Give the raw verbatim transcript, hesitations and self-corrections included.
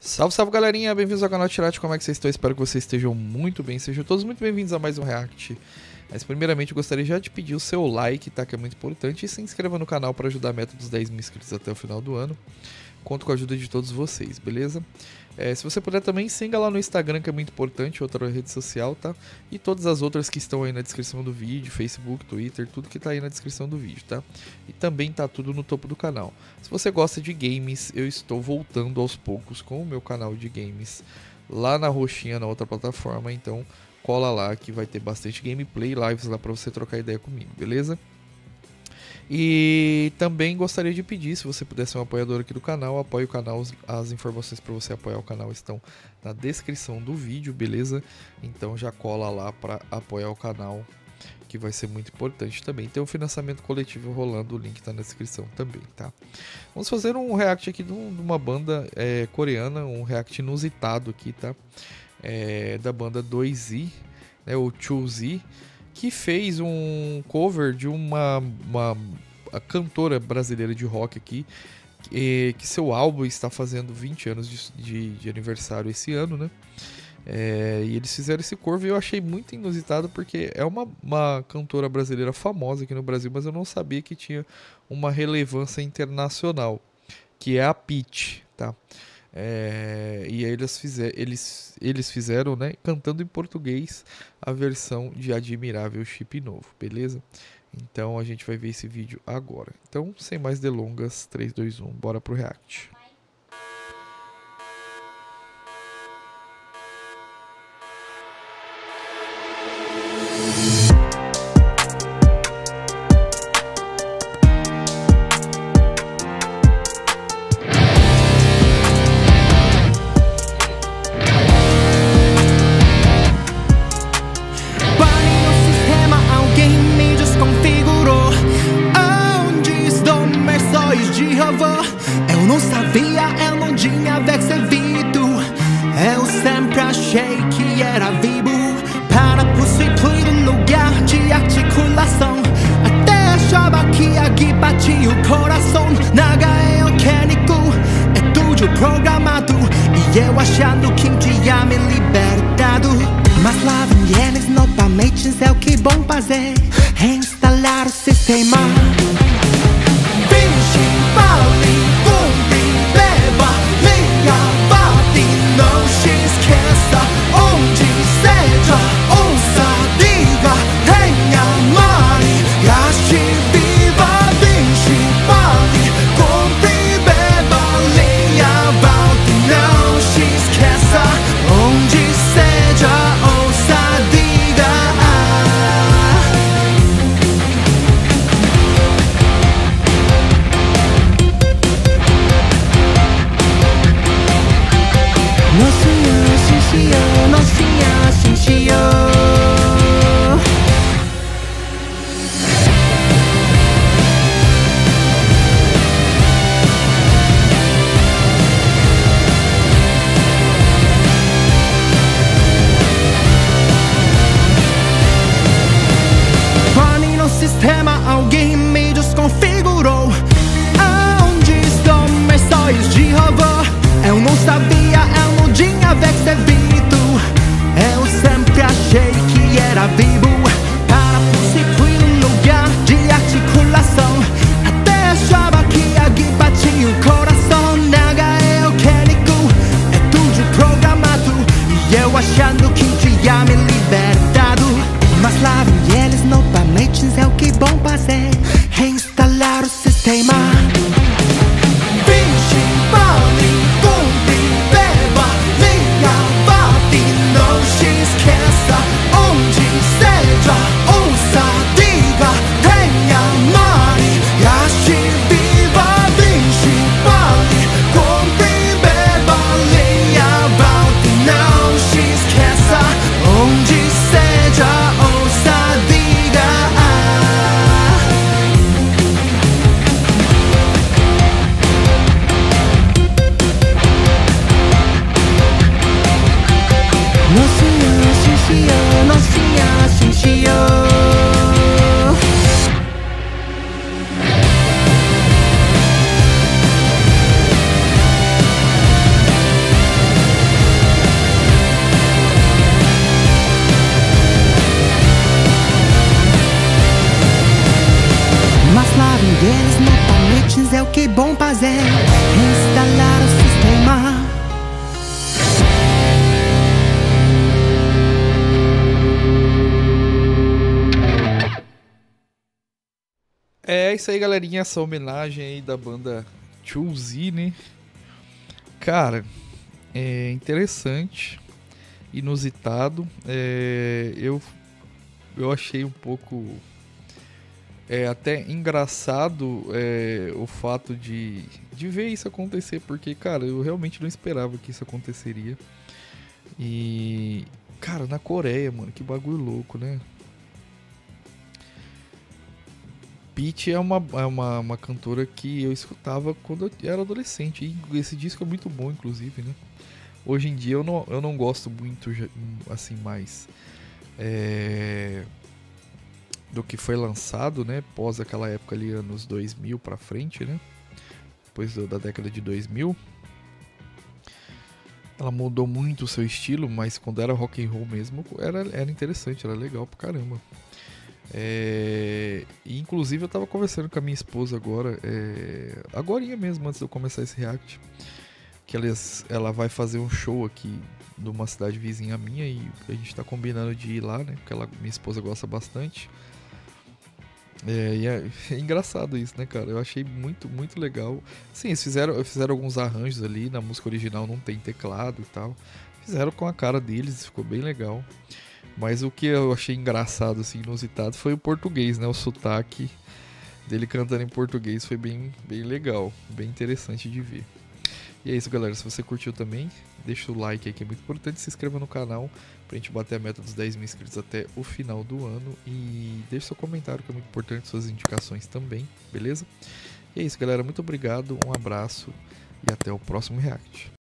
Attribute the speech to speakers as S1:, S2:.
S1: Salve, salve galerinha, bem-vindos ao canal Tirate, como é que vocês estão? Espero que vocês estejam muito bem, sejam todos muito bem-vindos a mais um React. Mas primeiramente eu gostaria já de pedir o seu like, tá, que é muito importante, e se inscreva no canal para ajudar a meta dos dez mil inscritos até o final do ano. Conto com a ajuda de todos vocês, beleza? É, se você puder também, siga lá no Instagram, que é muito importante, outra rede social, tá? E todas as outras que estão aí na descrição do vídeo, Facebook, Twitter, tudo que tá aí na descrição do vídeo, tá? E também tá tudo no topo do canal. Se você gosta de games, eu estou voltando aos poucos com o meu canal de games lá na roxinha, na outra plataforma, então cola lá que vai ter bastante gameplay, lives lá pra você trocar ideia comigo, beleza? E também gostaria de pedir, se você puder ser um apoiador aqui do canal, apoie o canal, as informações para você apoiar o canal estão na descrição do vídeo, beleza? Então já cola lá para apoiar o canal, que vai ser muito importante também. Tem um financiamento coletivo rolando, o link está na descrição também, tá? Vamos fazer um react aqui de uma banda é, coreana, um react inusitado aqui, tá? É, da banda dois Z, né, ou dois Z, que fez um cover de uma, uma cantora brasileira de rock aqui, que, que seu álbum está fazendo vinte anos de, de, de aniversário esse ano, né? É, e eles fizeram esse cover e eu achei muito inusitado, porque é uma, uma cantora brasileira famosa aqui no Brasil, mas eu não sabia que tinha uma relevância internacional, que é a Pitty, tá? É, e aí eles, fizer, eles, eles fizeram, né, cantando em português a versão de Admirável Chip Novo, beleza? Então a gente vai ver esse vídeo agora. Então, sem mais delongas, três, dois, um, bora pro react.
S2: Eu não sabia, eu não tinha percebido. Eu sempre achei que era vivo, para possuir um lugar de articulação. Até achava que aqui batia o coração. Nada é orgânico, é tudo programado. E eu achando que tinha me libertado. Mas lá vem eles novamente, é o que vão fazer, reinstalar o sistema.
S1: isso aí, galerinha. Essa homenagem aí da banda dois Z, né? Cara, é interessante, inusitado. É, eu, eu achei um pouco é, até engraçado é, o fato de, de ver isso acontecer, porque, cara, eu realmente não esperava que isso aconteceria. E, cara, na Coreia, mano, que bagulho louco, né? Pitty é uma, é uma, uma cantora que eu escutava quando eu era adolescente. E esse disco é muito bom, inclusive, né? Hoje em dia eu não, eu não gosto muito, assim, mais é, do que foi lançado, né? Pós aquela época ali, anos dois mil pra frente, né? Depois da década de dois mil. Ela mudou muito o seu estilo, mas quando era rock and roll mesmo, era, era interessante, era legal pra caramba. É, e inclusive eu tava conversando com a minha esposa agora, é, agorinha mesmo, antes de eu começar esse react, que ela, ela vai fazer um show aqui numa cidade vizinha minha e a gente tá combinando de ir lá, né? Porque ela, minha esposa gosta bastante. É, e é, é engraçado isso, né, cara? Eu achei muito, muito legal. Sim, eles fizeram, fizeram alguns arranjos ali, na música original não tem teclado e tal. Fizeram com a cara deles, ficou bem legal. Mas o que eu achei engraçado, assim, inusitado, foi o português, né? O sotaque dele cantando em português foi bem, bem legal, bem interessante de ver. E é isso, galera. Se você curtiu também, deixa o like aí que é muito importante. Se inscreva no canal pra gente bater a meta dos dez mil inscritos até o final do ano. E deixe seu comentário que é muito importante, suas indicações também, beleza? E é isso, galera. Muito obrigado, um abraço e até o próximo react.